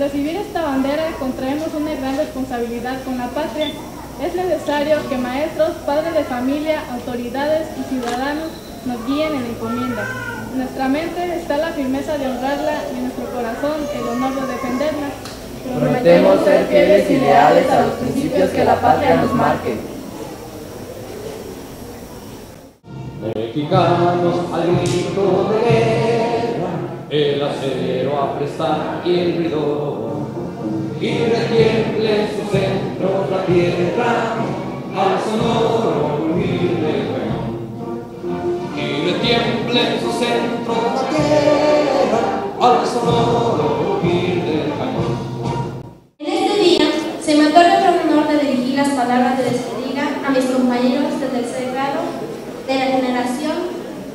recibir esta bandera contraemos una gran responsabilidad con la patria. Es necesario que maestros, padres de familia, autoridades y ciudadanos nos guíen en la encomienda. En nuestra mente está la firmeza de honrarla y en nuestro corazón el honor de defenderla. Prometemos ser fieles y leales a los principios que la patria nos marque. Mexicanos al grito de guerra, el acero a prestar y el ruido, y retiemble en su centro la tierra al sonoro rugir del cañón. Y retiemble en su centro la tierra al sonoro rugir del cañón. En este día se me otorga el honor de dirigir las palabras de despedida a mis compañeros de tercer grado de la generación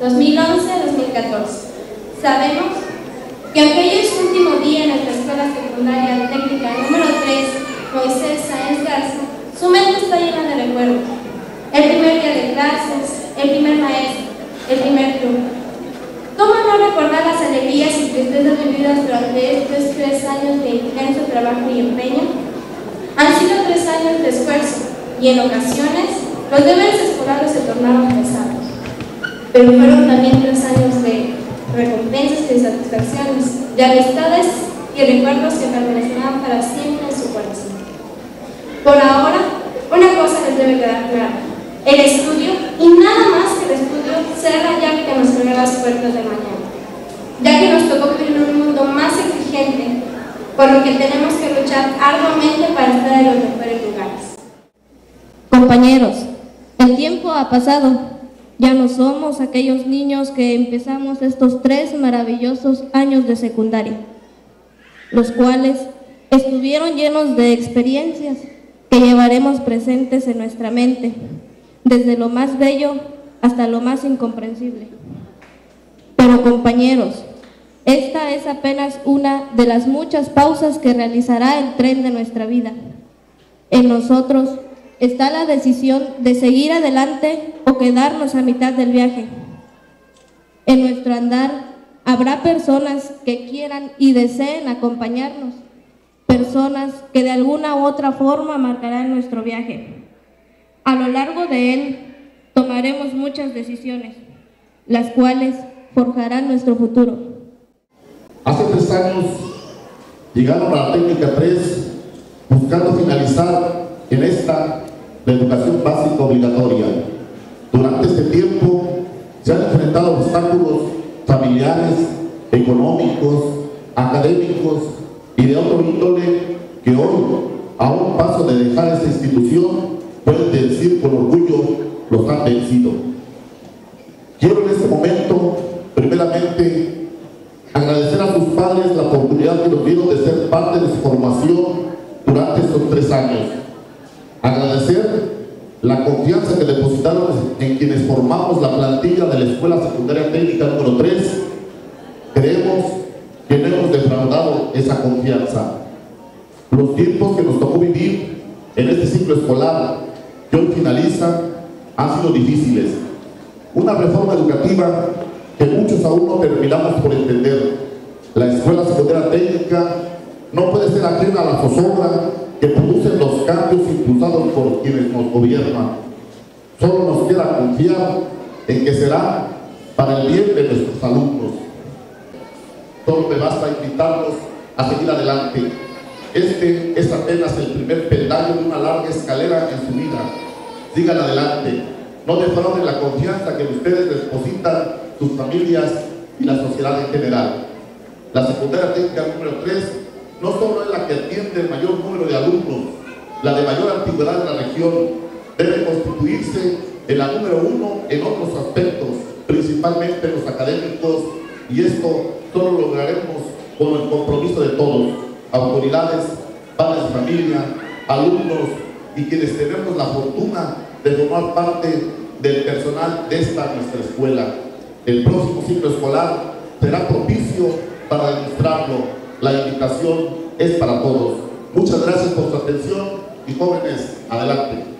2011-2014. Sabemos que aunque hoy es su último día en nuestra escuela secundaria técnica número 3, Moisés Sáenz Garza, su mente está llena de recuerdos. El primer día de clases, el primer maestro, el primer club. ¿Cómo no recordar las alegrías y tristezas vividas durante estos 3 años de intenso trabajo y empeño? Han sido 3 años de esfuerzo y en ocasiones los deberes escolares se tornaron pesados, pero fueron también 3 años de recompensas y satisfacciones, de amistades y recuerdos que permanecerán para siempre en su corazón. Por ahora, una cosa les debe quedar clara: el estudio, y nada más que el estudio, será la llave que nos abrirá las puertas de mañana, ya que nos tocó vivir en un mundo más exigente, por lo que tenemos que luchar arduamente para estar en los mejores lugares. Compañeros, el tiempo ha pasado. Ya no somos aquellos niños que empezamos estos 3 maravillosos años de secundaria, los cuales estuvieron llenos de experiencias que llevaremos presentes en nuestra mente, desde lo más bello hasta lo más incomprensible. Pero compañeros, esta es apenas una de las muchas pausas que realizará el tren de nuestra vida. En nosotros está la decisión de seguir adelante o quedarnos a mitad del viaje. En nuestro andar habrá personas que quieran y deseen acompañarnos, personas que de alguna u otra forma marcarán nuestro viaje. A lo largo de él tomaremos muchas decisiones, las cuales forjarán nuestro futuro. Hace 3 años llegaron a la técnica 3 buscando finalizar en esta la educación básica obligatoria. Durante este tiempo se han enfrentado obstáculos familiares, económicos, académicos y de otro índole que hoy, a un paso de dejar esta institución, pueden decir con orgullo los han vencido. Quiero en este momento, primeramente, agradecer a sus padres la oportunidad que nos dieron de ser parte de su formación durante estos 3 años. Agradecer la confianza que depositaron en quienes formamos la plantilla de la Escuela Secundaria Técnica número 3. Creemos que no hemos defraudado esa confianza. Los tiempos que nos tocó vivir en este ciclo escolar que hoy finaliza han sido difíciles. Una reforma educativa que muchos aún no terminamos por entender. La Escuela Secundaria Técnica no puede ser ajena a la zozobra que producen los cambios impulsados por quienes nos gobiernan. Solo nos queda confiar en que será para el bien de nuestros alumnos. Solo me basta invitarlos a seguir adelante. Este es apenas el primer peldaño de una larga escalera en su vida. Sigan adelante. No defrauden la confianza que ustedes depositan sus familias y la sociedad en general. La secundaria técnica número 3 no solo es la que atiende el mayor número de alumnos, la de mayor antigüedad en la región, debe constituirse en la número 1 en otros aspectos, principalmente en los académicos, y esto solo lo lograremos con el compromiso de todos, autoridades, padres de familia, alumnos y quienes tenemos la fortuna de formar parte del personal de esta nuestra escuela. El próximo ciclo escolar será propicio para demostrarlo. La invitación es para todos. Muchas gracias por su atención y jóvenes, adelante.